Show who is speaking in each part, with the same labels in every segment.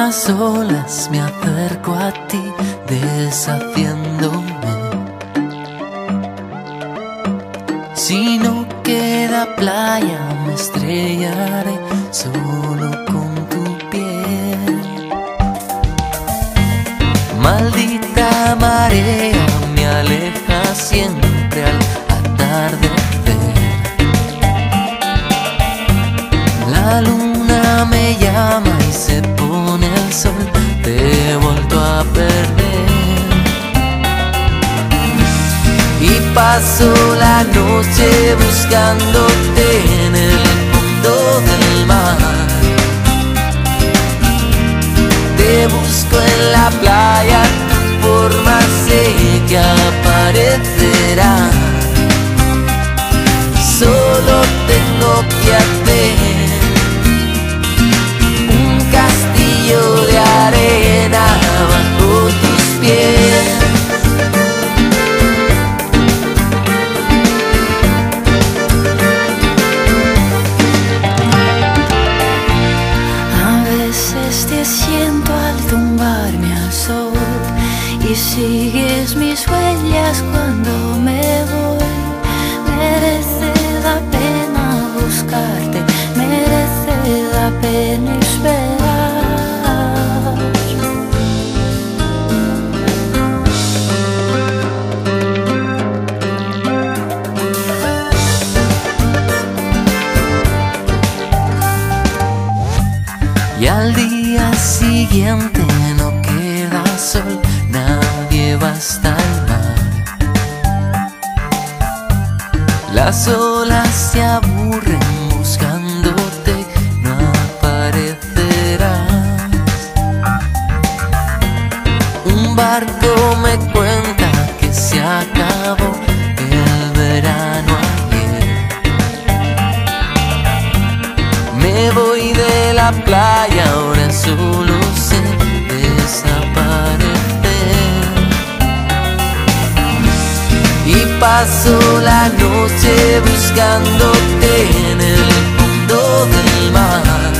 Speaker 1: las olas me acerco a ti, deshaciéndome. Si no queda playa, me estrellaré solo con tu piel. Maldita marea me aleja siempre al atardecer. La luna me llama y se pone el sol, te he vuelto a perder. Y paso la noche buscándote en el fondo del mar. Te busco en la playa, tu forma sé que aparecerá. Solo tengo que hacer un castillo de arena bajo tus pies.
Speaker 2: Te siento al tumbarme al sol y sigues mis huellas cuando me voy. Merece la pena buscarte, merece la pena esperar.
Speaker 1: Y al día siguiente no queda sol, nadie va hasta el mar. Las olas se aburren buscándote, no aparecerás. Un barco me cuenta que se acabó el verano ayer. Me voy de la playa, ahora solo sé desaparecer. Y paso la noche buscándote en el fondo del mar.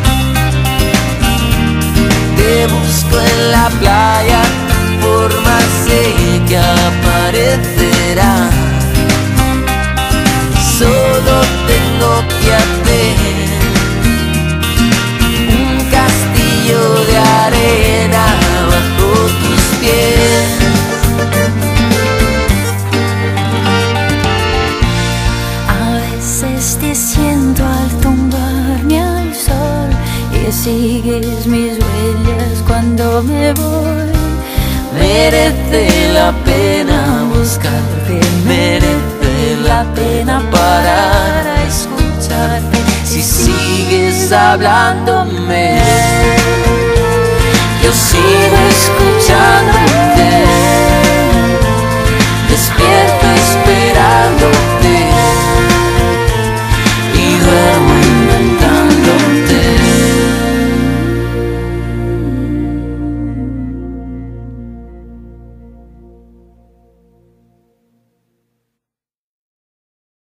Speaker 1: Te busco en la playa, tu forma sé que aparecerá. Solo tengo que hacer de arena bajo tus pies.
Speaker 2: A veces te siento al tumbarme al sol y sigues mis huellas cuando me voy.
Speaker 1: Merece la pena buscarte, merece la pena parar a escucharte. Si sigues hablándome, yo sigo escuchando.